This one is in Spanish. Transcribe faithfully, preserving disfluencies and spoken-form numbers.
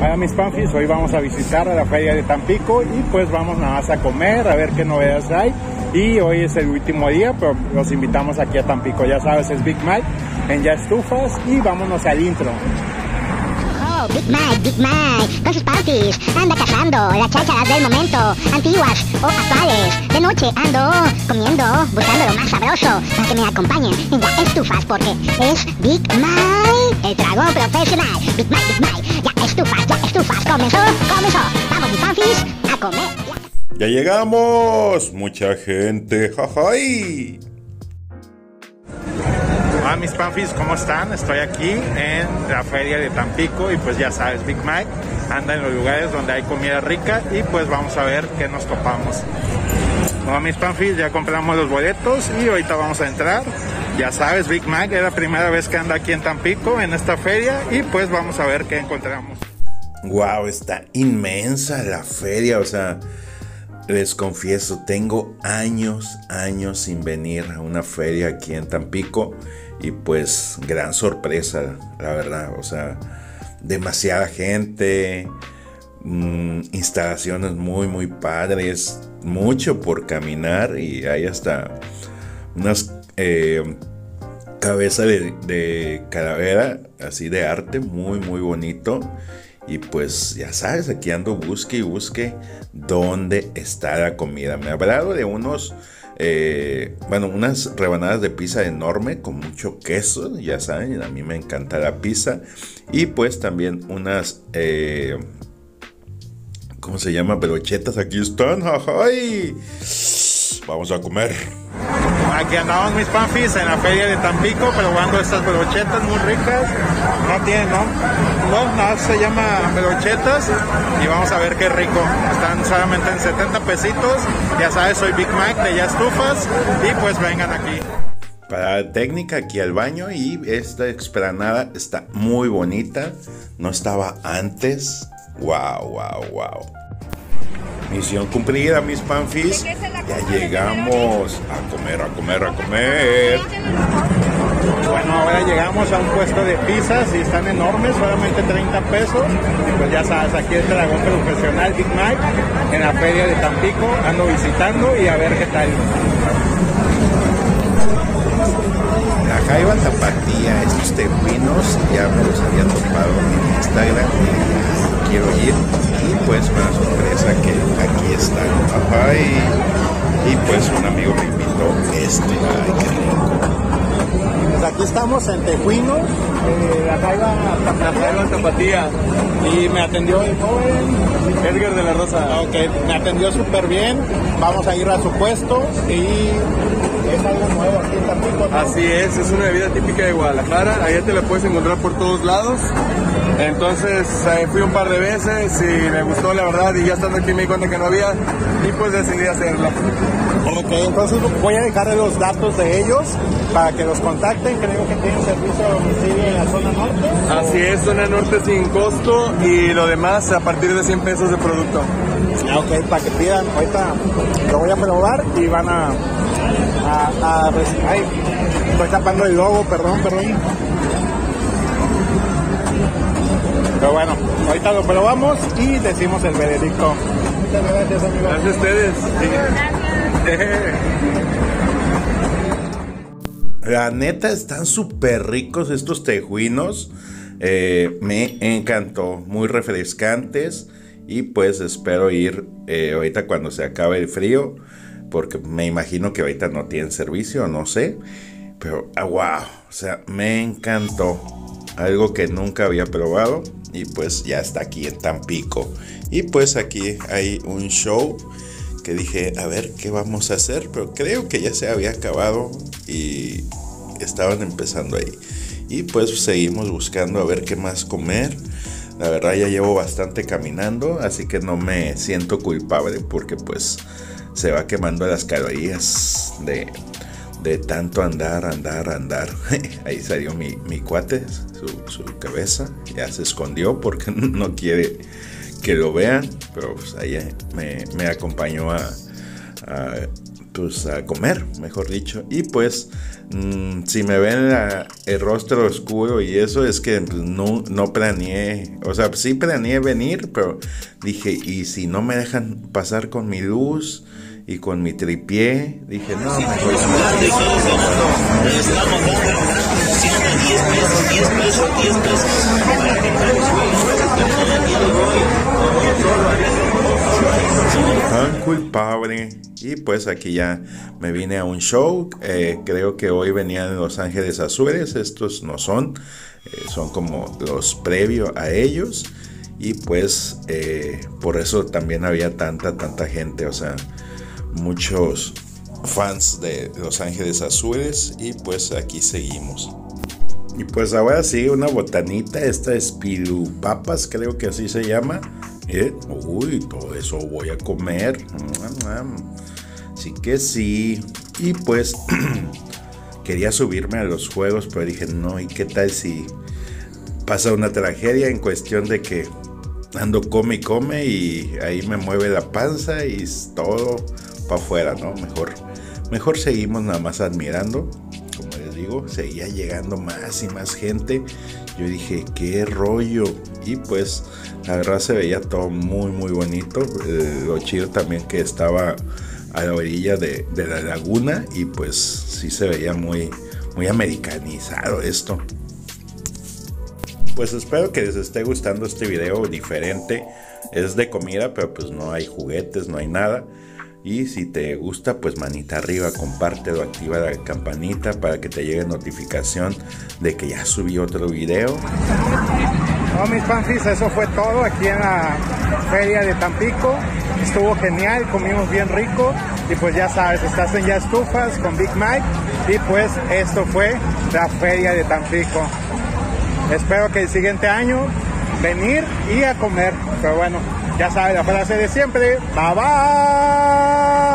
Hola mis panfis, hoy vamos a visitar a la feria de Tampico y pues vamos nada más a comer, a ver qué novedades hay. Y hoy es el último día, pero los invitamos aquí a Tampico, ya sabes, es Big Mike en Ya Estufas y vámonos al intro. Oh, Big Mike, Big Mike, con sus panfis, anda cazando las chácharas del momento, antiguas o actuales. De noche ando comiendo, buscando lo más sabroso, para que me acompañen en Ya Estufas, porque es Big Mike, el dragón profesional. Big Mike, Big Mike, Ya Estufas, Ya Estufas, comenzó, comenzó. Vamos mis panfis, a comer. Ya llegamos, mucha gente, jajay. Hola mis panfis, ¿cómo están? Estoy aquí en la feria de Tampico y pues ya sabes, Big Mike anda en los lugares donde hay comida rica y pues vamos a ver qué nos topamos. Hola mis panfis, ya compramos los boletos y ahorita vamos a entrar. Ya sabes, Big Mike es la primera vez que anda aquí en Tampico en esta feria y pues vamos a ver qué encontramos. Wow, está inmensa la feria, o sea, les confieso, tengo años, años sin venir a una feria aquí en Tampico y pues gran sorpresa, la verdad, o sea, demasiada gente, mmm, instalaciones muy, muy padres, mucho por caminar y hay hasta unas eh, cabezas de, de calavera, así de arte, muy, muy bonito. Y pues ya sabes, aquí ando busque y busque dónde está la comida. Me ha hablado de unos, eh, bueno, unas rebanadas de pizza enorme con mucho queso, ya saben, a mí me encanta la pizza. Y pues también unas, eh, ¿cómo se llama? Brochetas, aquí están, ¡ay! Vamos a comer. Aquí andamos mis panfis en la feria de Tampico probando estas brochetas muy ricas. No tienen, ¿no? No, nada, se llama brochetas y vamos a ver qué rico. Están solamente en setenta pesitos. Ya sabes, soy Big Mike de Ya Estufas y pues vengan aquí. Para la técnica aquí al baño y esta explanada está muy bonita. No estaba antes. Wow, wow, wow. Misión cumplida, mis panfis. Ya llegamos a comer, a comer, a comer. Bueno, ahora llegamos a un puesto de pizzas y están enormes, solamente treinta pesos. Y pues ya sabes, aquí el dragón profesional Big Mike en la feria de Tampico. Ando visitando y a ver qué tal. La jaiba tapatía, estos tejuinos ya me los había topado en Instagram. Quiero ir y pues una sorpresa que aquí están. Ajá, y, y pues un amigo me invitó este. Ay, qué rico. Pues aquí estamos en Tejuino, eh, la jaiba la jaiba tapatía. Y me atendió el joven Edgar de la Rosa. Ok, me atendió súper bien. Vamos a ir a su puesto y es algo nuevo aquí en Tampico, ¿no? Así es, es una bebida típica de Guadalajara. Allá te la puedes encontrar por todos lados. Entonces eh, fui un par de veces y me gustó la verdad y ya estando aquí me di cuenta que no había y pues decidí hacerlo. Ok, entonces voy a dejarle los datos de ellos para que los contacten. Creo que tienen servicio a domicilio en la zona norte. Así es, zona norte sin costo y lo demás a partir de cien pesos de producto. Ah, ok, para que pidan, ahorita lo voy a probar y van a... a, a ay, estoy tapando el logo, perdón, perdón. Pero bueno, ahorita lo probamos y decimos el veredicto. Muchas gracias, amigos. Gracias a ustedes. Gracias. La neta, están súper ricos estos tejuinos. Eh, me encantó, muy refrescantes. Y pues espero ir eh, ahorita cuando se acabe el frío, porque me imagino que ahorita no tienen servicio, no sé. Pero, ah, wow, o sea, me encantó. Algo que nunca había probado y pues ya está aquí en Tampico. Y pues aquí hay un show que dije, a ver qué vamos a hacer, pero creo que ya se había acabado y estaban empezando ahí. Y pues seguimos buscando a ver qué más comer. La verdad ya llevo bastante caminando, así que no me siento culpable porque pues se va quemando las calorías de... de tanto andar, andar, andar. Ahí salió mi, mi cuate, su, su cabeza, ya se escondió porque no quiere que lo vean, pero pues ahí me, me acompañó a, a pues a comer, mejor dicho. Y pues mmm, si me ven la, el rostro oscuro y eso es que pues, no, no planeé, o sea, sí planeé venir, pero dije, y si no me dejan pasar con mi luz y con mi tripié, dije, no, mejor tan culpable. Y pues aquí ya me vine a un show, eh, creo que hoy venían Los Ángeles Azules, estos no son, eh, son como los previos a ellos. Y pues eh, por eso también había tanta, tanta gente, o sea, muchos fans de Los Ángeles Azules. Y pues aquí seguimos. Y pues ahora sí, una botanita, esta es pirupapas, creo que así se llama. ¿Eh? Uy, todo eso voy a comer. Así que sí. Y pues quería subirme a los juegos, pero dije, no, ¿y qué tal si pasa una tragedia en cuestión de que ando come y come y ahí me mueve la panza y todo para afuera, ¿no? Mejor, mejor seguimos nada más admirando. Como les digo, seguía llegando más y más gente. Yo dije, qué rollo. Y pues la verdad se veía todo muy muy bonito. Eh, lo chido también que estaba a la orilla de, de la laguna. Y pues sí se veía muy, muy americanizado esto. Pues espero que les esté gustando este video diferente. Es de comida, pero pues no hay juguetes, no hay nada. Y si te gusta, pues manita arriba, compártelo, activa la campanita para que te llegue notificación de que ya subí otro video. No, mis fanfis, eso fue todo aquí en la feria de Tampico. Estuvo genial, comimos bien rico. Y pues ya sabes, estás en Ya Estufas con Big Mike. Y pues esto fue la feria de Tampico. Espero que el siguiente año venir y a comer. Pero bueno, ya sabes la frase de siempre. Bye bye.